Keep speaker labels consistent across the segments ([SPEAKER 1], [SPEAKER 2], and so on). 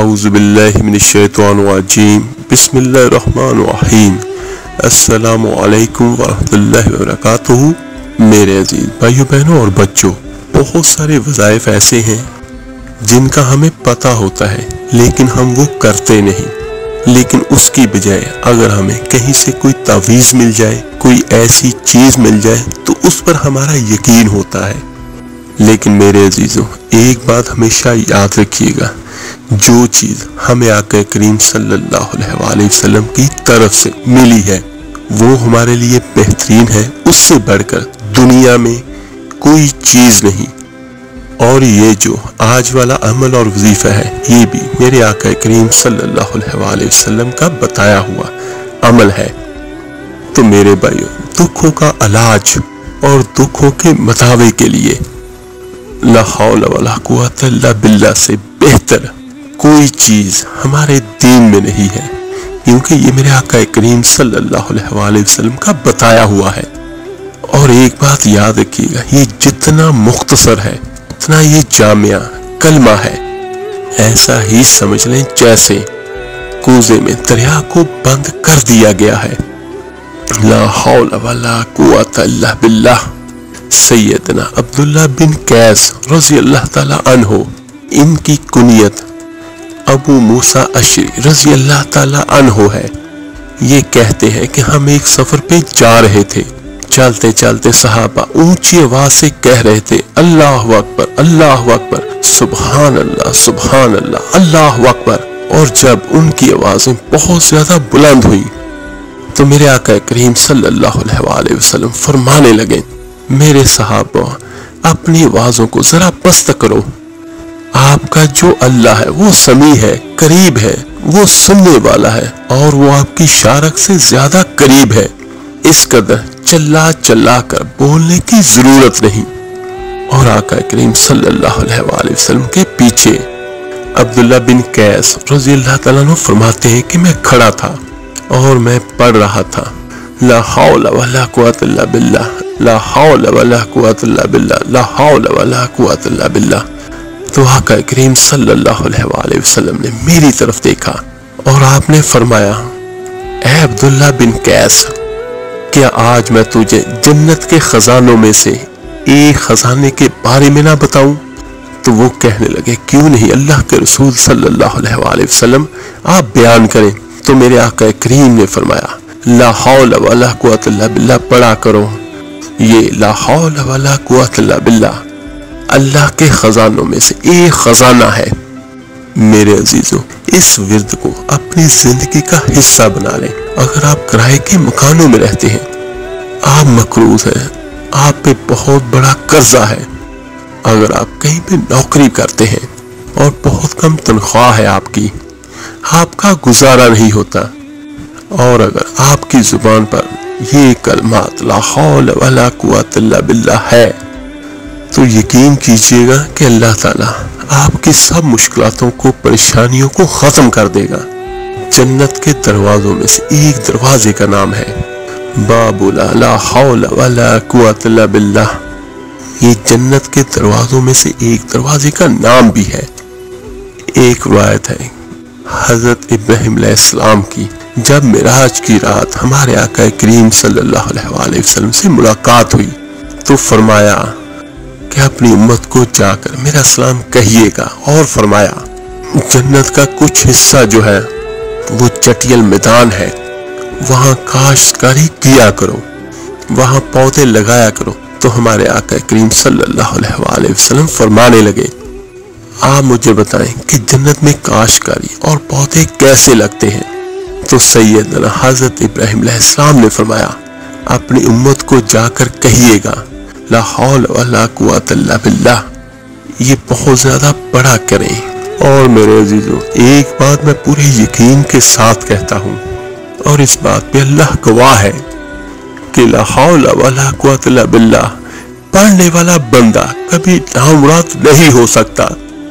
[SPEAKER 1] اعوذ باللہ من الشیطان الرجیم بسم اللہ الرحمن الرحیم السلام علیکم ورحمۃ اللہ وبرکاتہ۔ میرے عزیز بھائیوں بہنوں اور بچوں، بہت سارے وظائف ایسے ہیں جن کا ہمیں پتہ ہوتا ہے لیکن ہم وہ کرتے نہیں، لیکن اس کی بجائے اگر ہمیں کہیں سے کوئی تعویذ مل جائے، کوئی ایسی چیز مل جائے تو اس پر ہمارا یقین ہوتا ہے۔ لیکن میرے عزیزوں، ایک بات ہمیشہ یاد رکھیے گا، جو چیز ہمیں آقا کریم صلی اللہ علیہ وآلہ وسلم کی طرف سے ملی ہے وہ ہمارے لیے بہترین ہے، اس سے بڑھ کر دنیا میں کوئی چیز نہیں۔ اور یہ جو آج والا عمل اور وظیفہ ہے یہ بھی میرے آقا کریم صلی اللہ علیہ وآلہ وسلم کا بتایا ہوا عمل ہے۔ تو میرے بھائیوں، دکھوں کا علاج اور دکھوں کے مداوے کے لیے لا حول ولا قوت الا باللہ سے بہتر کوئی چیز ہمارے دین میں نہیں ہے، کیونکہ یہ میرے آقا کریم صلی اللہ علیہ وآلہ وسلم کا بتایا ہوا ہے۔ اور ایک بات یاد رکھیے گا، یہ جتنا مختصر ہے اتنا یہ جامع کلمہ ہے۔ ایسا ہی سمجھ لیں جیسے کوزے میں دریا کو بند کر دیا گیا ہے۔ لا حول ولا قوت الا باللہ۔ سیدنا عبداللہ بن قیس رضی اللہ تعالی عنہ، ان کی کنیت ابو موسیٰ اشعری رضی اللہ تعالی عنہ ہے۔ یہ کہتے ہیں کہ ہم ایک سفر پہ جا رہے تھے، چلتے چلتے صحابہ اونچی آواز سے کہہ رہے تھے اللہ اکبر اللہ اکبر، سبحان اللہ سبحان اللہ اللہ اکبر۔ اور جب ان کی آوازیں بہت زیادہ بلند ہوئی تو میرے آقا کریم صلی اللہ علیہ وآلہ وسلم فرمانے لگے، میرے صحابہ اپنی آوازوں کو ذرا پست کرو، آپ کا جو اللہ ہے وہ سمیع ہے، قریب ہے، وہ سننے والا ہے اور وہ آپ کی شارک سے زیادہ قریب ہے۔ اس قدر چلا چلا کر بولنے کی ضرورت نہیں۔ اور آقا کریم صلی اللہ علیہ وآلہ وسلم کے پیچھے عبداللہ بن قیس رضی اللہ تعالیٰ عنہ فرماتے ہیں کہ میں کھڑا تھا اور میں پڑھ رہا تھا لا حول ولا قوت الا باللہ، لا حول ولا قوت الا باللہ، لا حول ولا قوت الا باللہ۔ تو آقا کریم صلی اللہ علیہ وآلہ وسلم نے میری طرف دیکھا اور آپ نے فرمایا، اے عبداللہ بن قیس، کیا آج میں تجھے جنت کے خزانوں میں سے ایک خزانے کے بارے میں نہ بتاؤں؟ تو وہ کہنے لگے، کیوں نہیں اللہ کے رسول صلی اللہ علیہ وآلہ وسلم، آپ بیان کریں۔ تو میرے آقا کریم نے فرمایا، لا حول ولا قوت الا باللہ پڑھا کرو۔ یہ لا حول ولا قوت الا باللہ اللہ کے خزانوں میں سے ایک خزانہ ہے۔ میرے عزیزوں، اس ورد کو اپنی زندگی کا حصہ بنا لیں۔ اگر آپ کرائے کے مکانوں میں رہتے ہیں، آپ مقروض ہیں، آپ پہ بہت بڑا قرضہ ہے، اگر آپ کہیں پہ نوکری کرتے ہیں اور بہت کم تنخواہ ہے آپ کی، آپ کا گزارا نہیں ہوتا، اور اگر آپ کی زبان پر یہ کلمات لا حول ولا قوت الا باللہ ہے تو یقین کیجئے گا کہ اللہ تعالیٰ آپ کی سب مشکلاتوں کو، پریشانیوں کو ختم کر دے گا۔ جنت کے دروازوں میں سے ایک دروازے کا نام ہے باب لا حول ولا قوت الا باللہ۔ یہ جنت کے دروازوں میں سے ایک دروازے کا نام بھی ہے۔ ایک روایت ہے حضرت ابراہیم علیہ السلام کی، جب معراج کی رات ہمارے آقا کریم صلی اللہ علیہ وآلہ وسلم سے ملاقات ہوئی تو فرمایا کہ اپنی امت کو جا کر میرا سلام کہیے گا، اور فرمایا جنت کا کچھ حصہ جو ہے وہ چٹیل میدان ہے، وہاں کاشتکاری کیا کرو، وہاں پودے لگایا کرو۔ تو ہمارے آقا کریم صلی اللہ علیہ وآلہ وسلم فرمانے لگے، آپ مجھے بتائیں کہ جنت میں کاشتکاری اور پودے کیسے لگتے ہیں؟ تو سیدنا حضرت ابراہیم علیہ السلام نے فرمایا، اپنی امت کو جا کر کہیے گا لا حول ولا قوت الا باللہ، یہ بہت زیادہ پڑھا کریں۔ اور میرے عزیزوں، ایک بات میں پورے یقین کے ساتھ کہتا ہوں، اور اس بات پہ اللہ گواہ ہے کہ لا حول ولا قوت الا باللہ پڑھنے والا بندہ کبھی نامراد نہیں ہو سکتا۔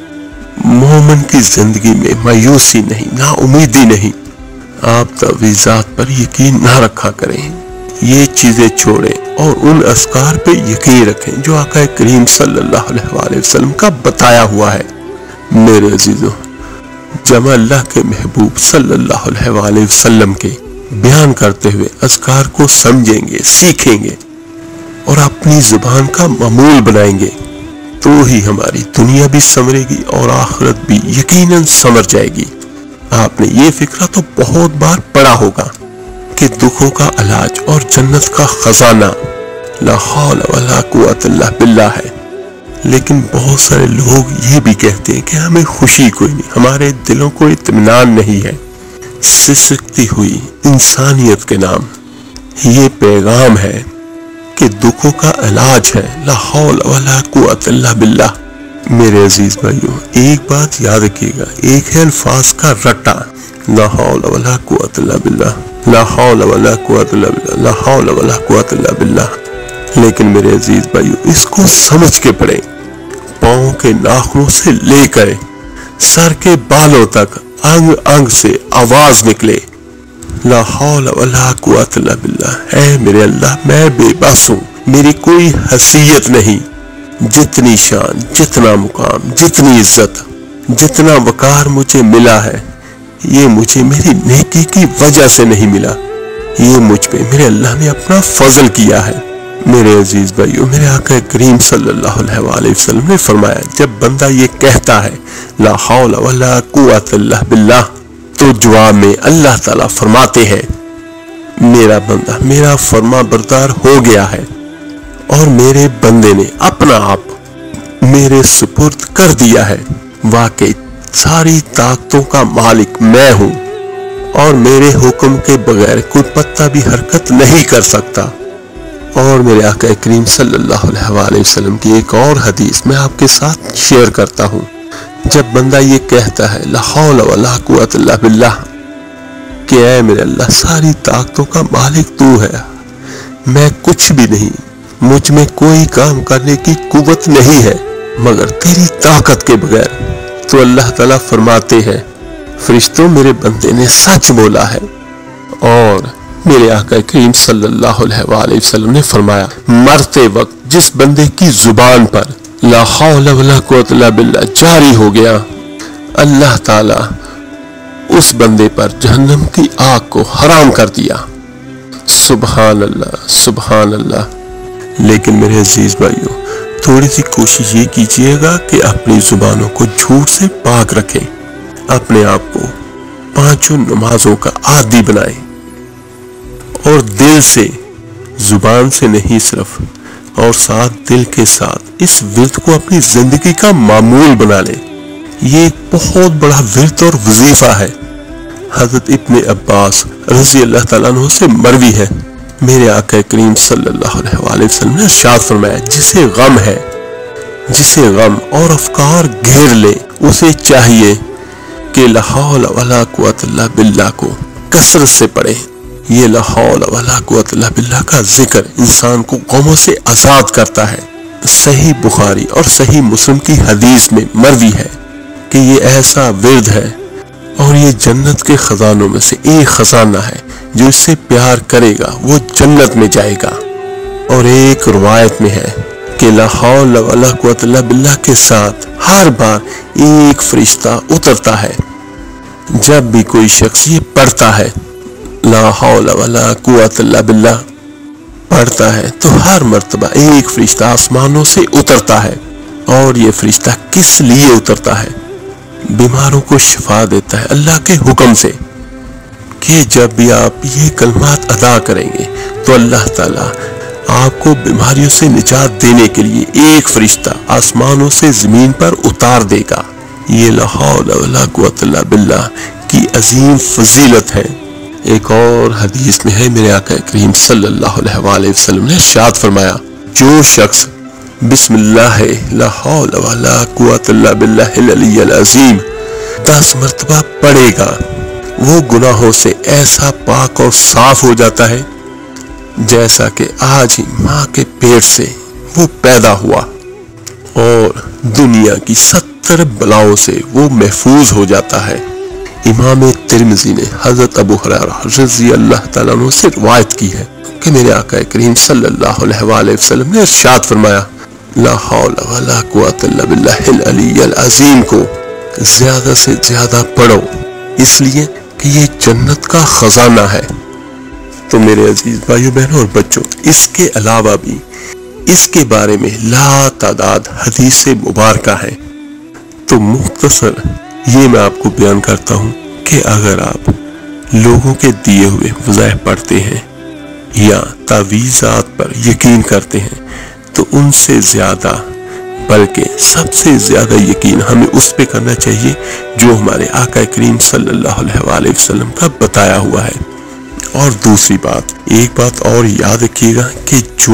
[SPEAKER 1] مومن کی زندگی میں مایوسی نہیں، نا امیدی نہیں۔ آپ تعویذات پر یقین نہ رکھا کریں، یہ چیزیں چھوڑیں اور ان اذکار پہ یقین رکھیں جو آقا کریم صلی اللہ علیہ وآلہ وسلم کا بتایا ہوا ہے۔ میرے عزیزوں، جمع اللہ کے محبوب صلی اللہ علیہ وآلہ وسلم کے بیان کرتے ہوئے اذکار کو سمجھیں گے، سیکھیں گے اور اپنی زبان کا معمول بنائیں گے تو ہی ہماری دنیا بھی سنورے گی اور آخرت بھی یقیناً سنور جائے گی۔ آپ نے یہ فکرہ تو بہت بار پڑھا ہوگا کہ دکھوں کا علاج اور جنت کا خزانہ لا حول ولا قوت الا باللہ ہے، لیکن بہت سارے لوگ یہ بھی کہتے ہیں کہ ہمیں خوشی کوئی نہیں، ہمارے دلوں کو اطمینان نہیں ہے۔ سسکتی ہوئی انسانیت کے نام یہ پیغام ہے کہ دکھوں کا علاج ہے لا حول ولا قوت الا باللہ۔ میرے عزیز بھائیوں، ایک بات یاد رکھیے گا، ایک ہے الفاظ کا رٹا لا حول ولا قوت الا باللہ، لا حول ولا قوت الا باللہ، لا حول ولا قوت الا باللہ، لیکن میرے عزیز بھائیوں اس کو سمجھ کے پڑھیں، پاؤں کے ناخنوں سے لے کر سر کے بالوں تک انگ انگ سے آواز نکلے لا حول ولا قوت الا باللہ۔ اے میرے اللہ، میں بے بس ہوں، میری کوئی حیثیت نہیں، جتنی شان، جتنا مقام، جتنی عزت، جتنا وقار مجھے ملا ہے یہ مجھے میری نیکی کی وجہ سے نہیں ملا، یہ مجھ پہ میرے اللہ نے اپنا فضل کیا ہے۔ میرے عزیز بھائیوں، میرے آقا کریم صلی اللہ علیہ وآلہ وسلم نے فرمایا جب بندہ یہ کہتا ہے لا حول ولا قوت الا باللہ تو جواب میں اللہ تعالیٰ فرماتے ہیں میرا بندہ میرا فرما بردار ہو گیا ہے اور میرے بندے نے اپنا آپ میرے سپرد کر دیا ہے، واقعی ساری طاقتوں کا مالک میں ہوں اور میرے حکم کے بغیر کوئی پتا بھی حرکت نہیں کر سکتا۔ اور میرے آقا کریم صلی اللہ علیہ وآلہ وسلم کی ایک اور حدیث میں آپ کے ساتھ شیئر کرتا ہوں، جب بندہ یہ کہتا ہے لا حول ولا قوت الا باللہ کہ اے میرے اللہ ساری طاقتوں کا مالک تو ہے، میں کچھ بھی نہیں، مجھ میں کوئی کام کرنے کی قوت نہیں ہے مگر تیری طاقت کے بغیر، تو اللہ تعالیٰ فرماتے ہیں فرشتوں میرے بندے نے سچ بولا ہے۔ اور میرے آقا کریم صلی اللہ علیہ وآلہ وسلم نے فرمایا مرتے وقت جس بندے کی زبان پر لا حول ولا قوت الا باللہ جاری ہو گیا، اللہ تعالیٰ اس بندے پر جہنم کی آگ کو حرام کر دیا۔ سبحان اللہ، سبحان اللہ۔ لیکن میرے عزیز بھائیوں تھوڑی سی کوشش یہ کیجئے گا کہ اپنی زبانوں کو جھوٹ سے پاک رکھیں، اپنے آپ کو 5 نمازوں کا عادی بنائیں اور دل سے، زبان سے نہیں صرف، اور ساتھ دل کے ساتھ اس ورد کو اپنی زندگی کا معمول بنا لیں۔ یہ ایک بہت بڑا ورد اور وظیفہ ہے۔ حضرت ابن عباس رضی اللہ تعالیٰ عنہ سے مروی ہے، میرے آقا کریم صلی اللہ علیہ وآلہ وسلم نے ارشاد فرمایا جسے غم ہے، جسے غم اور افکار گھیر لے، اسے چاہیے کہ لا حول ولا قوت الا باللہ کو کثرت سے پڑھے۔ یہ لا حول ولا قوت الا باللہ کا ذکر انسان کو غموں سے آزاد کرتا ہے۔ صحیح بخاری اور صحیح مسلم کی حدیث میں مروی ہے کہ یہ ایسا ورد ہے اور یہ جنت کے خزانوں میں سے ایک خزانہ ہے، جو اس سے پیار کرے گا وہ جنت میں جائے گا۔ اور ایک روایت میں ہے کہ لا حول ولا قوت الا باللہ کے ساتھ ہر بار ایک فرشتہ اترتا ہے۔ جب بھی کوئی شخص یہ پڑھتا ہے لا حول ولا قوت الا باللہ پڑھتا ہے تو ہر مرتبہ ایک فرشتہ آسمانوں سے اترتا ہے۔ اور یہ فرشتہ کس لیے اترتا ہے؟ بیماروں کو شفا دیتا ہے اللہ کے حکم سے، کہ جب بھی آپ یہ کلمات ادا کریں گے تو اللہ تعالیٰ آپ کو بیماریوں سے نجات دینے کے لیے ایک فرشتہ آسمانوں سے زمین پر اتار دے گا۔ یہ لا حول ولا قوت الا باللہ کی عظیم فضیلت ہے۔ ایک اور حدیث میں ہے میرے آقا کریم صلی اللہ علیہ وآلہ وسلم نے ارشاد فرمایا جو شخص بسم اللہ لا حول ولا قوت الا باللہ العلی العظیم 10 مرتبہ پڑھے گا، وہ گناہوں سے ایسا پاک اور صاف ہو جاتا ہے جیسا کہ آج ہی ماں کے پیٹ سے وہ پیدا ہوا، اور دنیا کی 70 بلاؤں سے وہ محفوظ ہو جاتا ہے۔ امام ترمذی نے حضرت ابو ہریرہ رضی اللہ تعالیٰ عنہ سے روایت کی ہے کہ میرے آقا کریم صلی اللہ علیہ وآلہ وسلم نے ارشاد فرمایا لا حول ولا قوت الا باللہ العلی العظیم کو زیادہ سے زیادہ پڑھو، اس لیے کہ یہ جنت کا خزانہ ہے۔ تو میرے عزیز بھائیو بہنوں اور بچوں، اس کے علاوہ بھی اس کے بارے میں لا تعداد حدیث مبارکہ ہیں۔ تو مختصر یہ میں آپ کو بیان کرتا ہوں کہ اگر آپ لوگوں کے دیے ہوئے وظائف پڑھتے ہیں یا تعویذات پر یقین کرتے ہیں تو ان سے زیادہ بلکہ سب سے زیادہ یقین ہمیں اس پہ کرنا چاہیے جو ہمارے آقا کریم صلی اللہ علیہ وآلہ وسلم کا بتایا ہوا ہے۔ اور دوسری بات، ایک بات اور یاد رکھیے گا کہ جو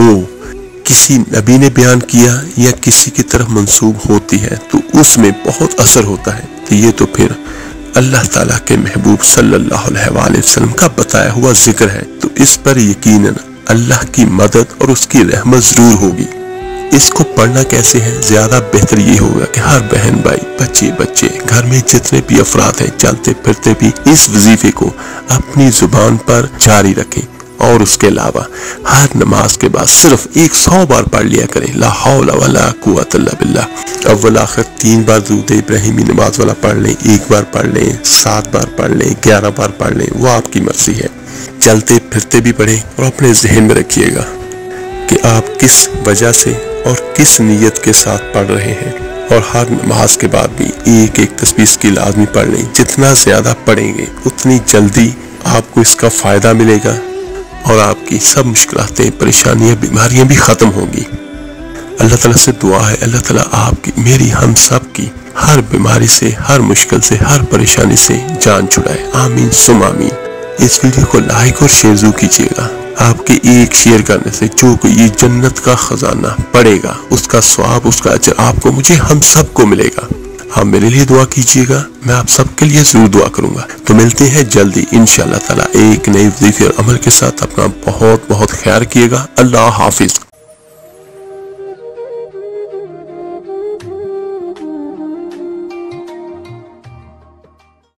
[SPEAKER 1] کسی نبی نے بیان کیا یا کسی کی طرف منسوب ہوتی ہے تو اس میں بہت اثر ہوتا ہے، تو یہ تو پھر اللہ تعالیٰ کے محبوب صلی اللہ علیہ وآلہ وسلم کا بتایا ہوا ذکر ہے، تو اس پر یقیناً اللہ کی مدد اور اس کی رحمت ضرور ہوگی۔ اس کو پڑھنا کیسے ہے؟ زیادہ بہتر یہ ہوگا کہ ہر بہن بھائی بچے گھر میں جتنے بھی افراد ہیں چلتے پھرتے بھی اس وظیفے کو اپنی زبان پر جاری رکھیں، اور اس کے علاوہ ہر نماز کے بعد صرف 100 بار پڑھ لیا کریں، لا حول ولا قوت الا باللہ۔ اول آخر 3 بار درود ابراہیمی نماز والا پڑھ لیں، 1 بار پڑھ لیں، 7 بار پڑھ لیں، 11 بار پڑھ لیں، وہ آپ کی مرضی ہے۔ چلتے پھرتے بھی پڑھیں، اور اپنے ذہن میں رکھیے گا کہ آپ کس وجہ سے اور کس نیت کے ساتھ پڑھ رہے ہیں، اور ہر نماز کے بعد بھی ایک تسبیح کی لازمی پڑھ لیں۔ جتنا زیادہ پڑھیں گے اتنی جلدی آپ کو اس کا فائدہ ملے گا، اور آپ کی سب مشکلاتیں، پریشانیاں، بیماریاں بھی ختم ہوں گی۔ اللہ تعالیٰ سے دعا ہے اللہ تعالیٰ آپ کی، میری، ہم سب کی ہر بیماری سے، ہر مشکل سے، ہر پریشانی سے جان چھڑائے، آمین ثم آمین۔ اس ویڈیو کو لائک اور شیئر ضرور کیجیے گا۔ آپ کے ایک شیئر کرنے سے جو کوئی یہ جنت کا خزانہ پڑے گا اس کا ثواب، اس کا اجر آپ کو، مجھے، ہم سب کو ملے گا۔ آپ میرے لیے دعا کیجیے گا، میں آپ سب کے لیے ضرور دعا کروں گا۔ تو ملتے ہیں جلدی انشاءاللہ تعالیٰ ایک نئی وظیفے اور عمل کے ساتھ۔ اپنا بہت بہت خیال رکھیے گا۔ اللہ حافظ۔